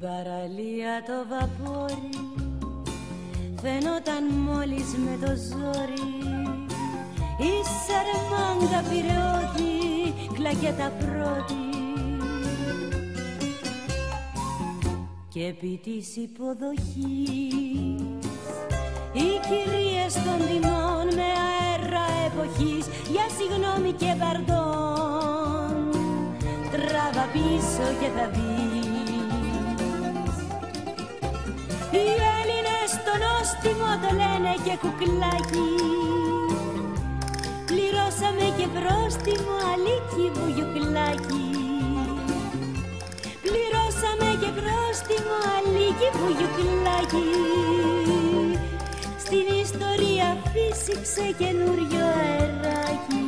παραλία το βαπόρι φαινόταν μόλις με το ζόρι. Η Σαρμάγκα Πειραιώτη, κλακέτα πρώτη. Και επί της υποδοχής οι κυρίες των τιμών με αέρα εποχής για συγγνώμη και παρντών τράβα πίσω και θα δεις. Οι Έλληνες το νόστιμο το λένε και κουκλάκι. Πληρώσαμε και πρόστιμο αλίκι βουγιουκλάκι. Πληρώσαμε και πρόστιμο αλίκι βουγιουκλάκι. Στην ιστορία φύσηξε καινούριο αεράκι.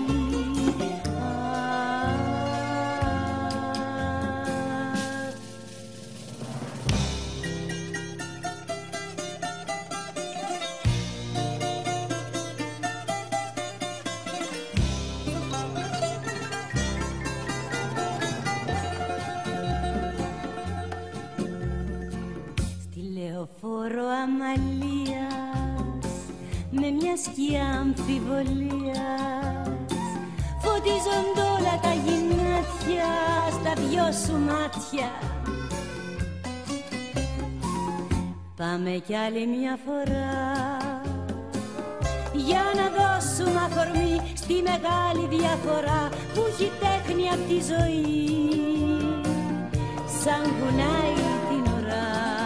Λεωφόρο αμαλίας με μια σκιά αμφιβολίας φωτίζονται όλα τα γυνάτια στα δυο σου μάτια. Πάμε κι άλλη μια φορά για να δώσουμε αφορμή στη μεγάλη διαφορά που έχει τέχνη απ' τη ζωή σαν κουνάει την ώρα.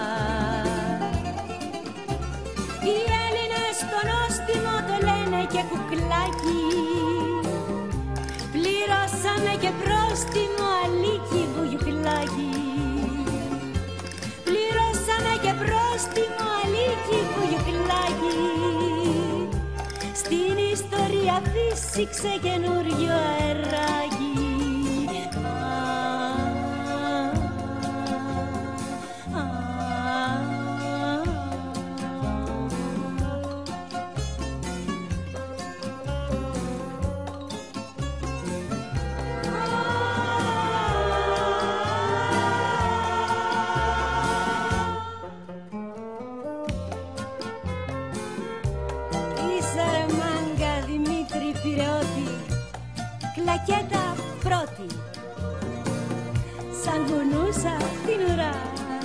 Οι Έλληνες το νόστιμο το λένε και κουκλάκι. Πληρώσαμε και πρόστιμο αλίκι βουγιουκλάκι. Πληρώσαμε και πρόστιμο αλίκι βουγιουκλάκι. Στην ιστορία φύσηξε καινούριο αεράκι. Κλακέτα πρώτη, σαν κουνούσα την ουρά.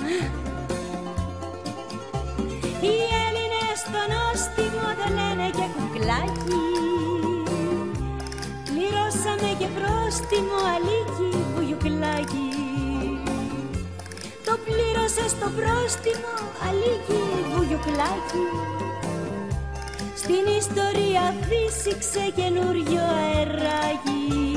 Οι Έλληνες το νόστιμο το λένε και κουκλάκι. Πληρώσαμε και πρόστιμο αλίκι βουγιουκλάκι. Το πλήρωσες το πρόστιμο αλίκι βουγιουκλάκι. Στην ιστορία φύσηξε καινούριο αεράκι.